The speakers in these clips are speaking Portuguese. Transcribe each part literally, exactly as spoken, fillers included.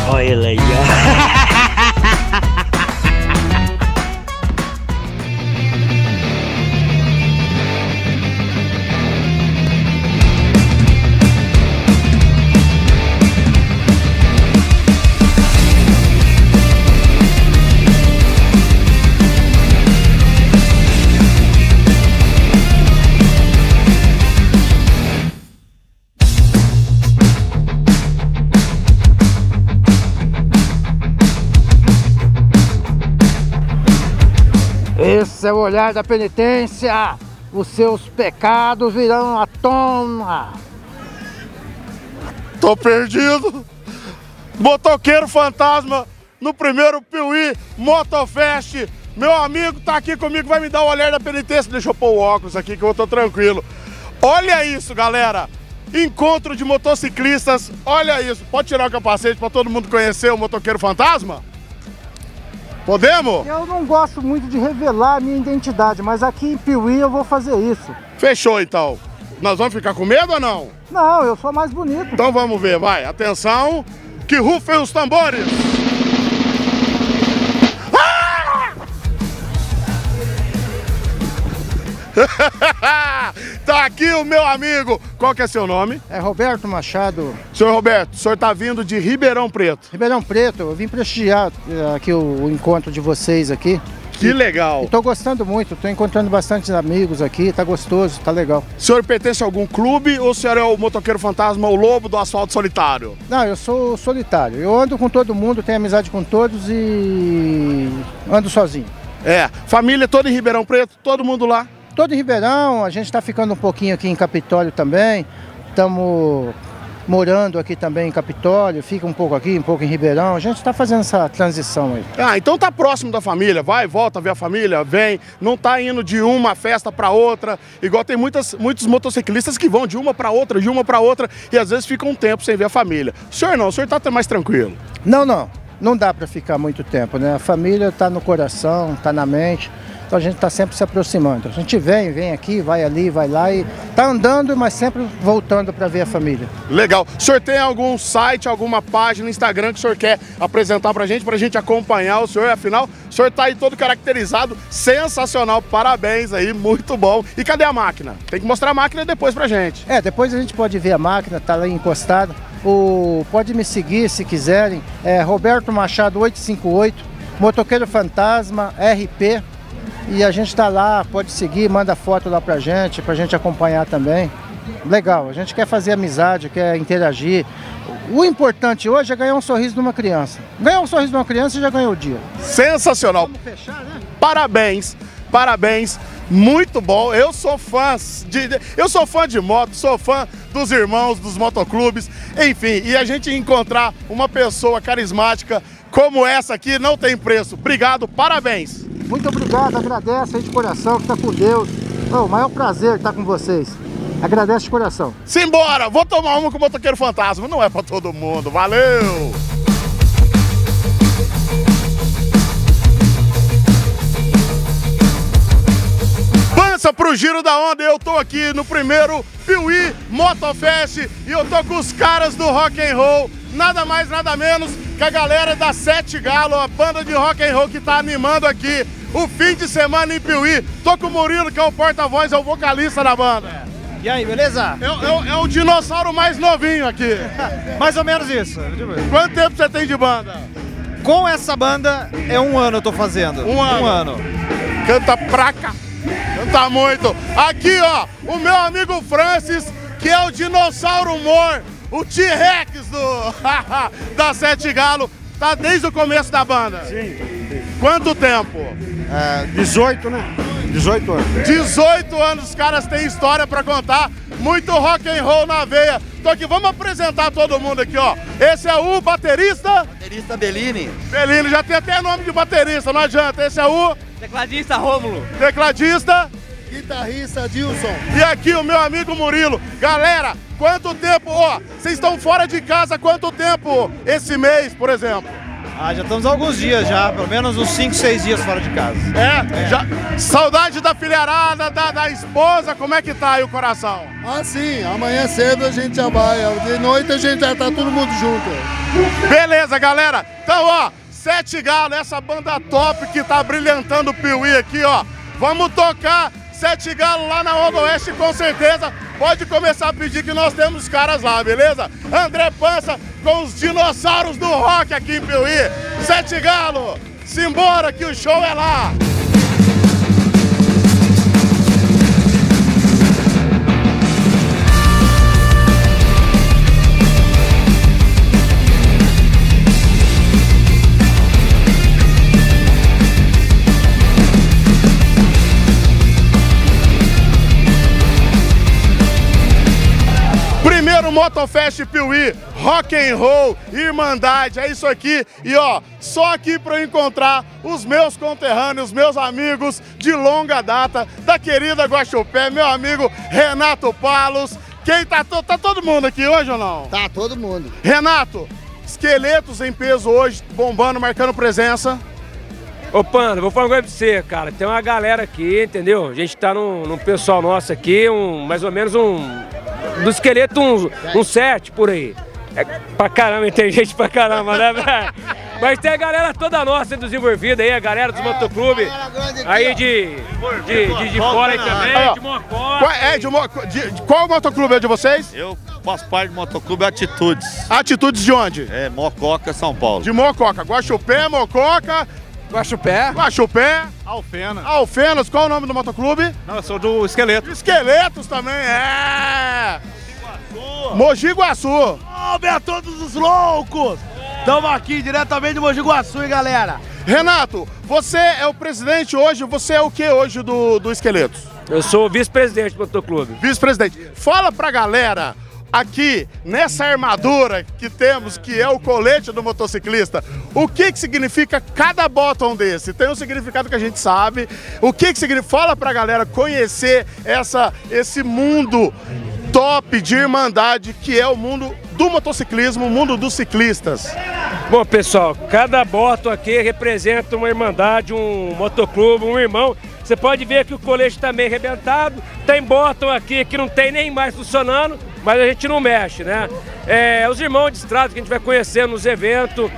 Olha ele aí, ó. Esse é o olhar da penitência. Os seus pecados virão à tona. Tô perdido. Motoqueiro Fantasma no primeiro Piuí Motofest. Meu amigo tá aqui comigo, vai me dar o olhar da penitência. Deixa eu pôr o óculos aqui que eu tô tranquilo. Olha isso, galera. Encontro de motociclistas. Olha isso. Pode tirar o capacete para todo mundo conhecer o Motoqueiro Fantasma? Podemos? Eu não gosto muito de revelar a minha identidade, mas aqui em Piuí eu vou fazer isso. Fechou então. Nós vamos ficar com medo ou não? Não, eu sou mais bonito. Então vamos ver, vai. Atenção, que rufem os tambores. Tá aqui o meu amigo. Qual que é seu nome? É Roberto Machado. Senhor Roberto, o senhor tá vindo de Ribeirão Preto. Ribeirão Preto, eu vim prestigiar aqui o, o encontro de vocês aqui. Que legal. E tô gostando muito, tô encontrando bastante amigos aqui, tá gostoso, tá legal. O senhor pertence a algum clube ou o senhor é o Motoqueiro Fantasma, o lobo do asfalto solitário? Não, eu sou solitário. Eu ando com todo mundo, tenho amizade com todos e ando sozinho. É, família toda em Ribeirão Preto, todo mundo lá? Todo em Ribeirão, a gente está ficando um pouquinho aqui em Capitólio também, estamos morando aqui também em Capitólio, fica um pouco aqui, um pouco em Ribeirão, a gente está fazendo essa transição aí. Ah, então tá próximo da família, vai, volta, vê a família, vem, não tá indo de uma festa para outra, igual tem muitas, muitos motociclistas que vão de uma para outra, de uma para outra, e às vezes ficam um tempo sem ver a família. O senhor não, o senhor tá até mais tranquilo? Não, não, não dá para ficar muito tempo, né? A família está no coração, está na mente. Então a gente está sempre se aproximando. A gente vem, vem aqui, vai ali, vai lá e tá andando, mas sempre voltando para ver a família. Legal. O senhor tem algum site, alguma página, Instagram que o senhor quer apresentar pra gente, pra gente acompanhar o senhor? Afinal, o senhor tá aí todo caracterizado, sensacional. Parabéns aí, muito bom. E cadê a máquina? Tem que mostrar a máquina depois pra gente. É, depois a gente pode ver a máquina, tá lá encostada. O... Pode me seguir se quiserem. É Roberto Machado oitocentos e cinquenta e oito, Motoqueiro Fantasma, R P. E a gente tá lá, pode seguir, manda foto lá pra gente, pra gente acompanhar também. Legal, a gente quer fazer amizade, quer interagir. O importante hoje é ganhar um sorriso de uma criança. Ganhar um sorriso de uma criança e já ganhou o dia. Sensacional. Vamos fechar, né? Parabéns, parabéns. Muito bom, eu sou fã de, eu sou fã de moto, sou fã dos irmãos, dos motoclubes, enfim, e a gente encontrar uma pessoa carismática como essa aqui não tem preço. Obrigado, parabéns. Muito obrigado, agradeço aí de coração, que tá com Deus. Oh, o maior prazer estar com vocês. Agradeço de coração. Simbora, vou tomar uma com o Motoqueiro Fantasma, não é pra todo mundo, valeu! Pança pro giro da onda, eu tô aqui no primeiro Piuí Motofest e eu tô com os caras do rock and roll, nada mais nada menos que a galera da Sete Galo, a banda de rock and roll que tá animando aqui o fim de semana em Piuí. Tô com o Murilo, que é o porta-voz, é o vocalista da banda. E aí, beleza? É, é, é o dinossauro mais novinho aqui. Mais ou menos isso. Quanto tempo você tem de banda? Com essa banda, é um ano eu tô fazendo. Um ano. Um ano. Canta pra cá. Canta muito. Aqui, ó, o meu amigo Francis, que é o dinossauro humor, o T-Rex do da Sete Galo, tá desde o começo da banda. Sim. Quanto tempo? É, dezoito, né? dezoito anos. dezoito anos, os caras têm história pra contar, muito rock and roll na veia. Então aqui, vamos apresentar todo mundo aqui, ó. Esse é o baterista... Baterista Bellini. Bellini, já tem até nome de baterista, não adianta. Esse é o... Tecladista Rômulo. Tecladista... Guitarrista Dilson. E aqui o meu amigo Murilo. Galera, quanto tempo, ó, vocês estão fora de casa há quanto tempo esse mês, por exemplo? Ah, já estamos há alguns dias já, pelo menos uns cinco, seis dias fora de casa. É? é. Já... Saudade da filharada, da, da esposa, como é que tá aí o coração? Ah, sim, amanhã cedo a gente já vai, de noite a gente já tá todo mundo junto. Beleza, galera. Então, ó, Sete Galo, essa banda top que tá brilhantando o Piuí aqui, ó. Vamos tocar Sete Galo lá na Onda Oeste, com certeza. Pode começar a pedir que nós temos os caras lá, beleza? André Pança com os dinossauros do rock aqui em Piuí. Sete Galo, simbora que o show é lá. Primeiro Motofest Piuí, rock and roll, irmandade, é isso aqui. E ó, só aqui para eu encontrar os meus conterrâneos, meus amigos de longa data, da querida Guaxupé, meu amigo Renato Palos. Quem tá, tá todo mundo aqui hoje ou não? Tá, todo mundo. Renato, esqueletos em peso hoje, bombando, marcando presença. Ô Panda, vou falar uma coisa pra você, cara. Tem uma galera aqui, entendeu? A gente tá num, num pessoal nosso aqui, um, mais ou menos um... Do esqueleto, um, um sete por aí. É pra caramba, tem gente pra caramba, né, velho? Mas tem a galera toda nossa dos envolvida aí, a galera dos motoclubes. Aí de, de, de, de fora aí também, Aí, ó. de Mococa. Qual, é, de, mo- de, de qual motoclube é de vocês? Eu faço parte do motoclube Atitudes. Atitudes de onde? É Mococa, São Paulo. De Mococa. Guaxupé, Mococa, Guaxupé, Guaxupé, Alfena. Alfenas. Qual é o nome do motoclube? Não, eu sou do esqueleto. Esqueletos também, é! Mogi Guaçu. Salve a todos os loucos! Estamos aqui diretamente de Mogi Guaçu, hein, galera? Renato, você é o presidente hoje, você é o que hoje do, do Esqueletos? Eu sou o vice-presidente do motoclube. Vice-presidente. Fala pra galera aqui, nessa armadura que temos, que é o colete do motociclista, o que que significa cada botão desse? Tem um significado que a gente sabe. O que que significa? Fala pra galera conhecer essa, esse mundo top de irmandade que é o mundo do motociclismo, o mundo dos ciclistas. Bom, pessoal, cada botão aqui representa uma irmandade, um motoclube, um irmão. Você pode ver que o colete está meio arrebentado, tem botão aqui que não tem nem mais funcionando, mas a gente não mexe, né? É, os irmãos de estrada que a gente vai conhecer nos eventos,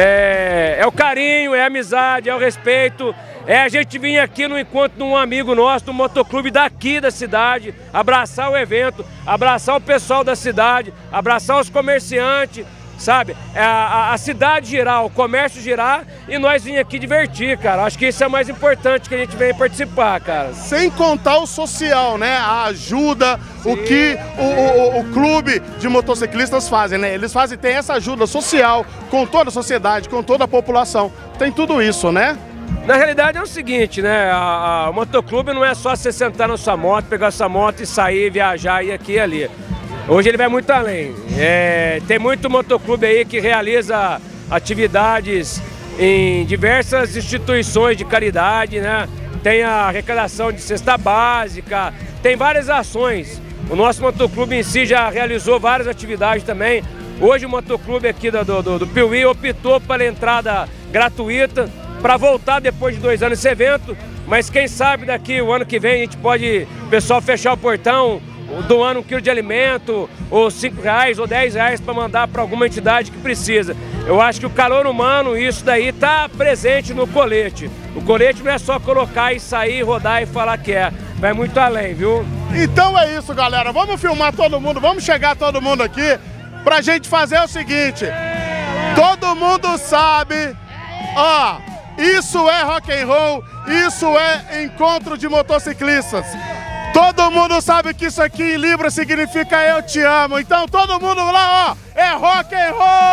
é, é o carinho, é a amizade, é o respeito. É a gente vir aqui no encontro de um amigo nosso, do motoclube daqui da cidade, abraçar o evento, abraçar o pessoal da cidade, abraçar os comerciantes, sabe? A, a, a cidade girar, o comércio girar e nós vir aqui divertir, cara. Acho que isso é o mais importante que a gente vem participar, cara. Sem contar o social, né? A ajuda, Sim. o que o, o, o clube de motociclistas fazem, né? Eles fazem, tem essa ajuda social com toda a sociedade, com toda a população. Tem tudo isso, né? Na realidade é o seguinte, né? A, a, o motoclube não é só você sentar na sua moto, pegar sua moto e sair, viajar, ir aqui e ali. Hoje ele vai muito além. É, tem muito motoclube aí que realiza atividades em diversas instituições de caridade, né? Tem a arrecadação de cesta básica, tem várias ações. O nosso motoclube em si já realizou várias atividades também. Hoje o motoclube aqui do, do, do Piuí optou pela entrada gratuita para voltar depois de dois anos esse evento, mas quem sabe daqui o ano que vem a gente pode, o pessoal, fechar o portão, doando um quilo de alimento, ou cinco reais, ou dez reais para mandar para alguma entidade que precisa. Eu acho que o calor humano, isso daí está presente no colete. O colete não é só colocar e sair, rodar e falar que é, vai muito além, viu? Então é isso, galera, vamos filmar todo mundo, vamos chegar todo mundo aqui pra gente fazer o seguinte, todo mundo sabe, ó, isso é rock and roll, isso é encontro de motociclistas. Todo mundo sabe que isso aqui em Libra significa eu te amo. Então todo mundo lá, ó, é rock and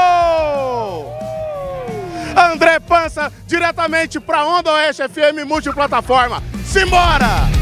roll! André Pança, diretamente pra Onda Oeste F M multiplataforma. Simbora!